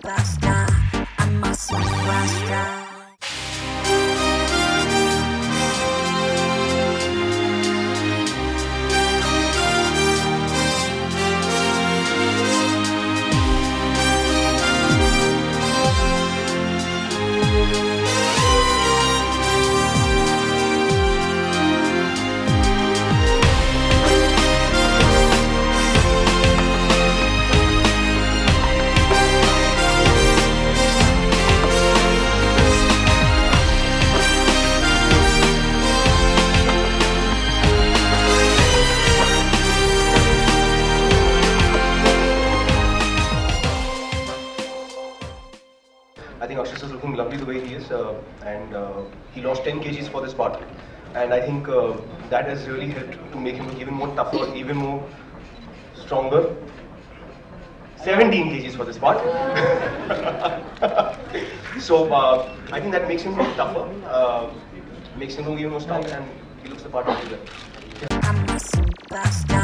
superstar. I'm a superstar. I think Akshay is looking lovely the way he is, and he lost 10 kgs for this part, and I think that has really helped to make him even more tougher, even more stronger. 17 kgs for this part. So I think that makes him more tougher, makes him look even more strong, and he looks the part really well. I'm a superstar.